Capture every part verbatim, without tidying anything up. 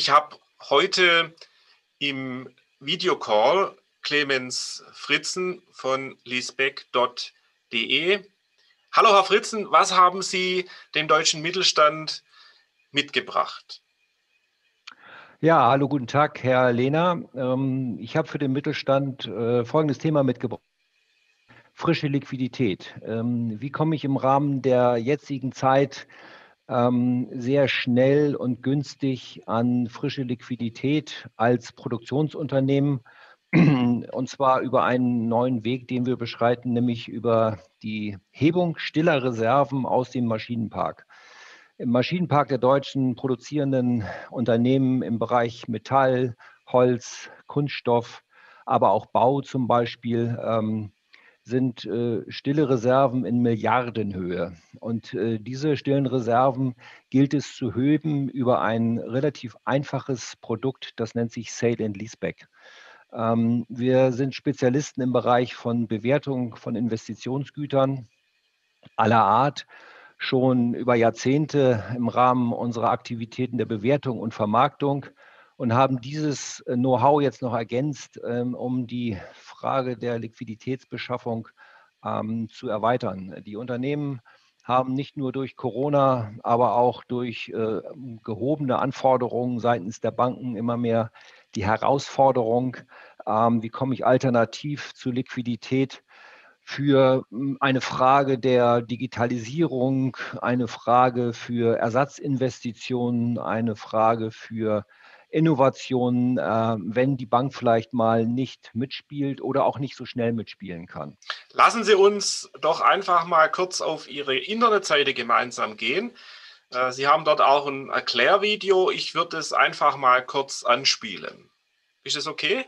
Ich habe heute im Videocall Clemens Fritzen von leaseback punkt de. Hallo Herr Fritzen, was haben Sie dem deutschen Mittelstand mitgebracht? Ja, hallo, guten Tag, Herr Lehner. Ähm, ich habe für den Mittelstand äh, folgendes Thema mitgebracht: frische Liquidität. Ähm, wie komme ich im Rahmen der jetzigen Zeit ähm, sehr schnell und günstig an frische Liquidität als Produktionsunternehmen? Und zwar über einen neuen Weg, den wir beschreiten, nämlich über die Hebung stiller Reserven aus dem Maschinenpark. Im Maschinenpark der deutschen produzierenden Unternehmen im Bereich Metall, Holz, Kunststoff, aber auch Bau zum Beispiel, ähm, sind äh, stille Reserven in Milliardenhöhe. Und äh, diese stillen Reserven gilt es zu heben über ein relativ einfaches Produkt, das nennt sich Sale and Leaseback. Ähm, wir sind Spezialisten im Bereich von Bewertung von Investitionsgütern aller Art, schon über Jahrzehnte im Rahmen unserer Aktivitäten der Bewertung und Vermarktung und haben dieses äh, Know-how jetzt noch ergänzt, ähm, um die Frage der Liquiditätsbeschaffung ähm, zu erweitern. Die Unternehmen haben nicht nur durch Corona, aber auch durch äh, gehobene Anforderungen seitens der Banken immer mehr die Herausforderung, ähm, wie komme ich alternativ zu Liquidität, für hm, eine Frage der Digitalisierung, eine Frage für Ersatzinvestitionen, eine Frage für Innovationen, äh, wenn die Bank vielleicht mal nicht mitspielt oder auch nicht so schnell mitspielen kann. Lassen Sie uns doch einfach mal kurz auf Ihre Internetseite gemeinsam gehen. Äh, Sie haben dort auch ein Erklärvideo. Ich würde es einfach mal kurz anspielen. Ist das okay?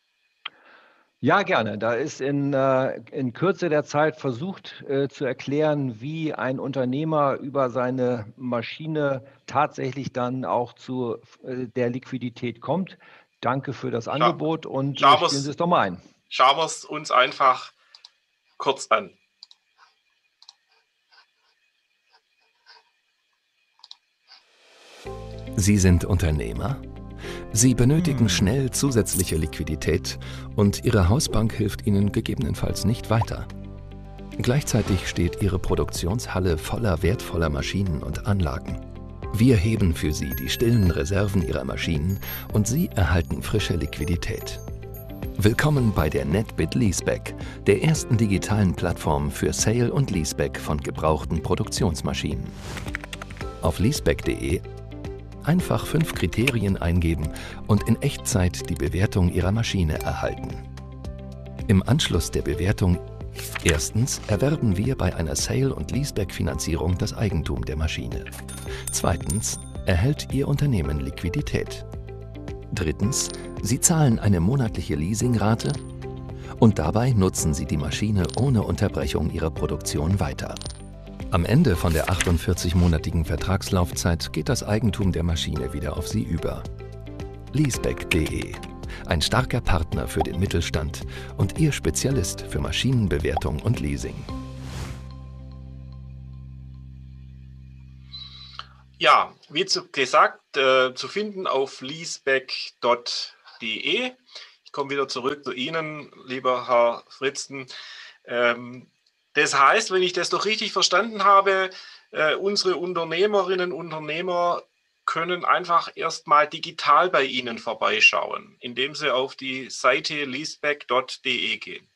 Ja, gerne. Da ist in, äh, in Kürze der Zeit versucht äh, zu erklären, wie ein Unternehmer über seine Maschine tatsächlich dann auch zu äh, der Liquidität kommt. Danke für das Scha Angebot und äh, schauen spielen Sie wir's, es doch mal ein. schauen wir es uns einfach kurz an. Sie sind Unternehmer? Sie benötigen schnell zusätzliche Liquidität und Ihre Hausbank hilft Ihnen gegebenenfalls nicht weiter. Gleichzeitig steht Ihre Produktionshalle voller wertvoller Maschinen und Anlagen. Wir heben für Sie die stillen Reserven Ihrer Maschinen und Sie erhalten frische Liquidität. Willkommen bei der NetBit Leaseback, der ersten digitalen Plattform für Sale und Leaseback von gebrauchten Produktionsmaschinen. Auf leaseback punkt de einfach fünf Kriterien eingeben und in Echtzeit die Bewertung Ihrer Maschine erhalten. Im Anschluss der Bewertung erstens erwerben wir bei einer Sale- und Leaseback-Finanzierung das Eigentum der Maschine. Zweitens erhält Ihr Unternehmen Liquidität. Drittens, Sie zahlen eine monatliche Leasingrate und dabei nutzen Sie die Maschine ohne Unterbrechung Ihrer Produktion weiter. Am Ende von der achtundvierzig-monatigen Vertragslaufzeit geht das Eigentum der Maschine wieder auf Sie über. leaseback punkt de, ein starker Partner für den Mittelstand und Ihr Spezialist für Maschinenbewertung und Leasing. Ja, wie zu, gesagt, äh, zu finden auf leaseback punkt de. Ich komme wieder zurück zu Ihnen, lieber Herr Fritzen. Ähm, das heißt, wenn ich das doch richtig verstanden habe, äh, unsere Unternehmerinnen und Unternehmer können einfach erstmal digital bei Ihnen vorbeischauen, indem sie auf die Seite leaseback punkt de gehen.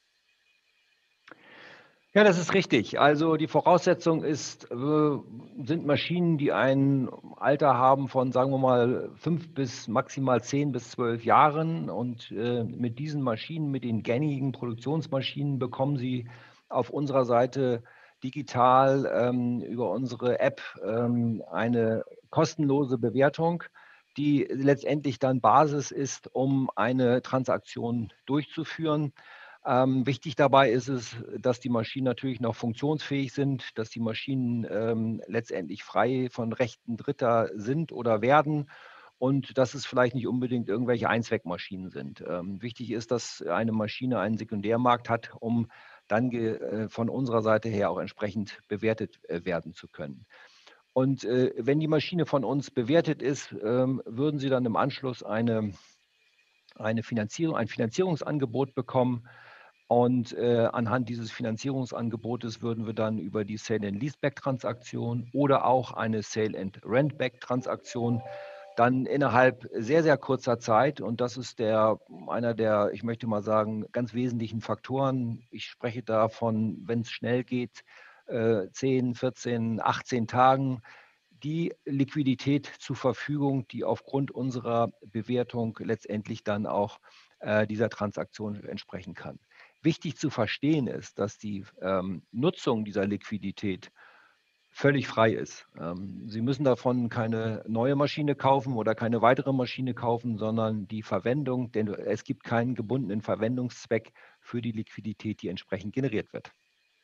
Ja, das ist richtig. Also die Voraussetzung ist, äh, sind Maschinen, die ein Alter haben von, sagen wir mal, fünf bis maximal zehn bis zwölf Jahren. Und äh, mit diesen Maschinen, mit den gängigen Produktionsmaschinen, bekommen Sie auf unserer Seite digital ähm, über unsere App ähm, eine kostenlose Bewertung, die letztendlich dann Basis ist, um eine Transaktion durchzuführen. Ähm, wichtig dabei ist es, dass die Maschinen natürlich noch funktionsfähig sind, dass die Maschinen ähm, letztendlich frei von Rechten Dritter sind oder werden und dass es vielleicht nicht unbedingt irgendwelche Einzweckmaschinen sind. Ähm, wichtig ist, dass eine Maschine einen Sekundärmarkt hat, um dann ge, äh, von unserer Seite her auch entsprechend bewertet äh, werden zu können. Und äh, wenn die Maschine von uns bewertet ist, ähm, würden Sie dann im Anschluss eine, eine Finanzierung, ein Finanzierungsangebot bekommen. Und äh, anhand dieses Finanzierungsangebotes würden wir dann über die Sale-and-Leaseback-Transaktion oder auch eine Sale-and-Rent-Back-Transaktion dann innerhalb sehr, sehr kurzer Zeit, und das ist der, einer der, ich möchte mal sagen, ganz wesentlichen Faktoren. Ich spreche davon, wenn es schnell geht, äh, zehn, vierzehn, achtzehn Tagen, die Liquidität zur Verfügung, die aufgrund unserer Bewertung letztendlich dann auch äh, dieser Transaktion entsprechen kann. Wichtig zu verstehen ist, dass die ähm, Nutzung dieser Liquidität völlig frei ist. Ähm, Sie müssen davon keine neue Maschine kaufen oder keine weitere Maschine kaufen, sondern die Verwendung, denn es gibt keinen gebundenen Verwendungszweck für die Liquidität, die entsprechend generiert wird.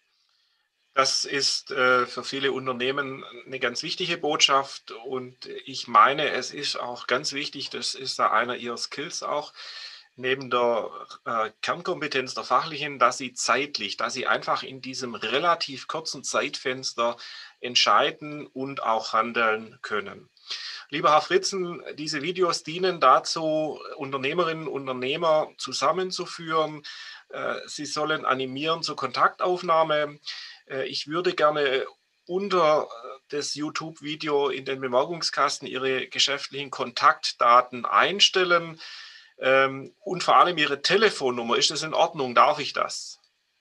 Das ist äh, für viele Unternehmen eine ganz wichtige Botschaft, und ich meine, es ist auch ganz wichtig, das ist da einer Ihrer Skills auch, neben der äh, Kernkompetenz der fachlichen, dass Sie zeitlich, dass Sie einfach in diesem relativ kurzen Zeitfenster entscheiden und auch handeln können. Lieber Herr Fritzen, diese Videos dienen dazu, Unternehmerinnen und Unternehmer zusammenzuführen. Äh, Sie sollen animieren zur Kontaktaufnahme. Äh, ich würde gerne unter das YouTube-Video in den Bemerkungskasten Ihre geschäftlichen Kontaktdaten einstellen, ähm, und vor allem Ihre Telefonnummer. Ist das in Ordnung? Darf ich das?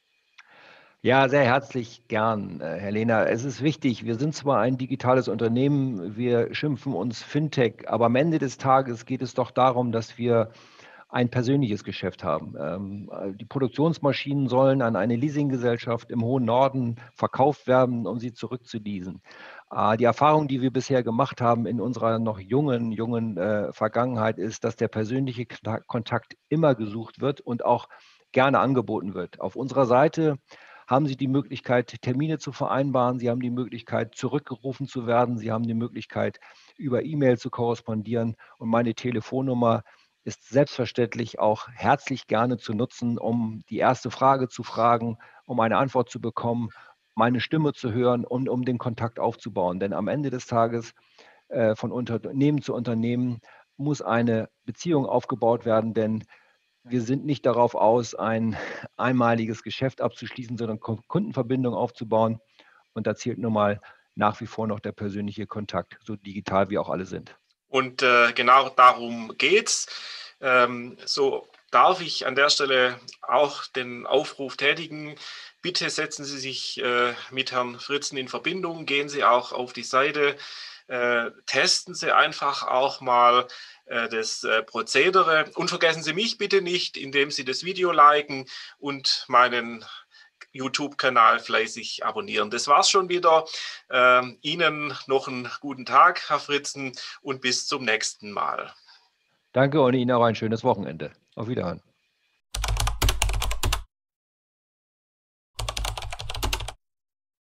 Ja, sehr herzlich gern, äh, Herr Lehner. Es ist wichtig, wir sind zwar ein digitales Unternehmen, wir schimpfen uns Fintech, aber am Ende des Tages geht es doch darum, dass wir ein persönliches Geschäft haben. Ähm, die Produktionsmaschinen sollen an eine Leasinggesellschaft im hohen Norden verkauft werden, um sie zurückzuleasen. Äh, die Erfahrung, die wir bisher gemacht haben in unserer noch jungen, jungen äh, Vergangenheit, ist, dass der persönliche Kontakt immer gesucht wird und auch gerne angeboten wird. Auf unserer Seite haben Sie die Möglichkeit, Termine zu vereinbaren. Sie haben die Möglichkeit, zurückgerufen zu werden. Sie haben die Möglichkeit, über E-Mail zu korrespondieren. Und meine Telefonnummer ist selbstverständlich auch herzlich gerne zu nutzen, um die erste Frage zu fragen, um eine Antwort zu bekommen, meine Stimme zu hören und um den Kontakt aufzubauen. Denn am Ende des Tages äh, von Unternehmen zu Unternehmen muss eine Beziehung aufgebaut werden, denn wir sind nicht darauf aus, ein einmaliges Geschäft abzuschließen, sondern Kundenverbindungen aufzubauen. Und da zählt nun mal nach wie vor noch der persönliche Kontakt, so digital wir auch alle sind. Und äh, genau darum geht's. Ähm, so darf ich an der Stelle auch den Aufruf tätigen. Bitte setzen Sie sich äh, mit Herrn Fritzen in Verbindung. Gehen Sie auch auf die Seite. Äh, testen Sie einfach auch mal äh, das äh, Prozedere. Und vergessen Sie mich bitte nicht, indem Sie das Video liken und meinen YouTube-Kanal fleißig abonnieren. Das war's schon wieder. Ähm, Ihnen noch einen guten Tag, Herr Fritzen, und bis zum nächsten Mal. Danke und Ihnen auch ein schönes Wochenende. Auf Wiederhören.